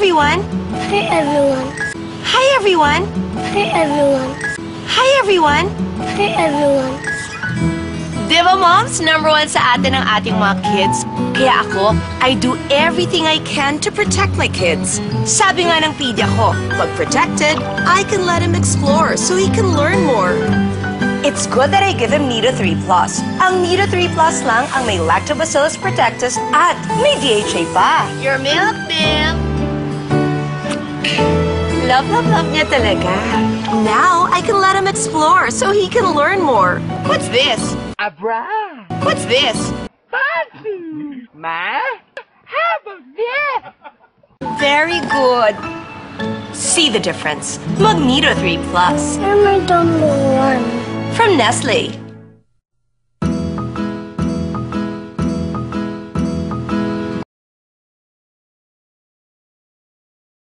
everyone! Hi everyone. Hi everyone! Hi everyone. Hi everyone! Hi everyone. Di ba, moms? Number one sa atin ang ating mga kids. Kaya ako, I do everything I can to protect my kids. Sabi nga ng pedia ko, pag protected, I can let him explore so he can learn more. It's good that I give him Nido 3 Plus. Ang Nido 3 Plus lang ang may Lactobacillus protectus at may DHA pa. Your milk, Bill! Love niya talaga. Now, I can let him explore so he can learn more. What's this? Abra! What's this? Basu! Ma? How about this? Very good. See the difference. Magneto 3 Plus. I'm my number one. From Nestle.